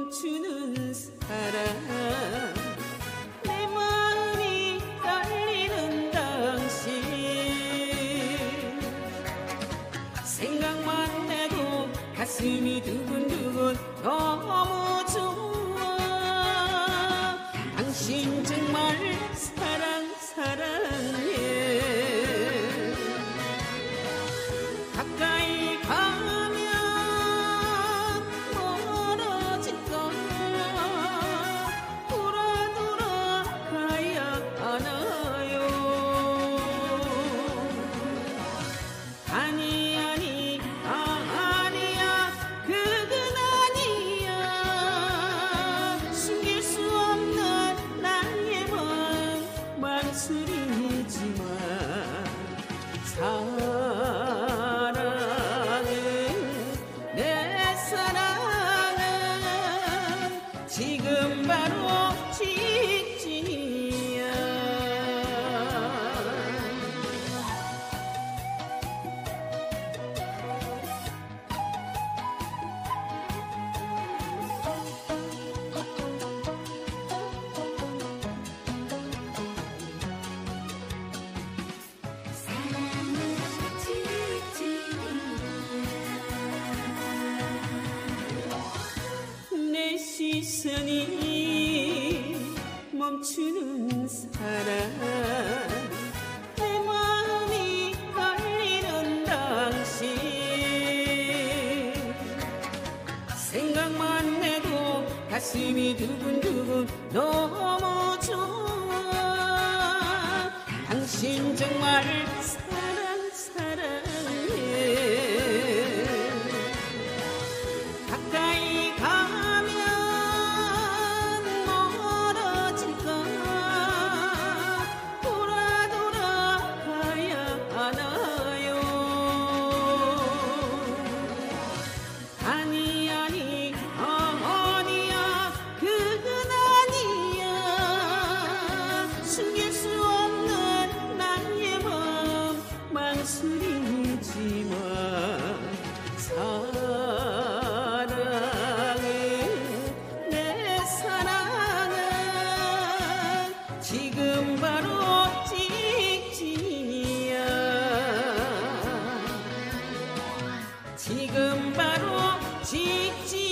멈추는 사랑 내 마음이 떨리는 당신 생각만 해도 가슴이 두근두근 너무 좋아 당신 정말 사랑해 가까이 가면 멀어질까 돌아가야 하나요 아니야 그건 아니야 숨길 수 없는 나의 마음 망설이지마 사랑은 내 사랑은 지금 바로 직진이야 내 시선이 멈추는 사랑 내 마음이 걸리는 당신 생각만 해도 가슴이 두근두근 너무 좋아 당신 정말 사랑해 가까이 가면 멀어질까 돌아가야 하나요 아니야 그건 아니야 숨길 수 없는 나의 마음 망설이지마 지금 바로 직진이야 지금 바로 직진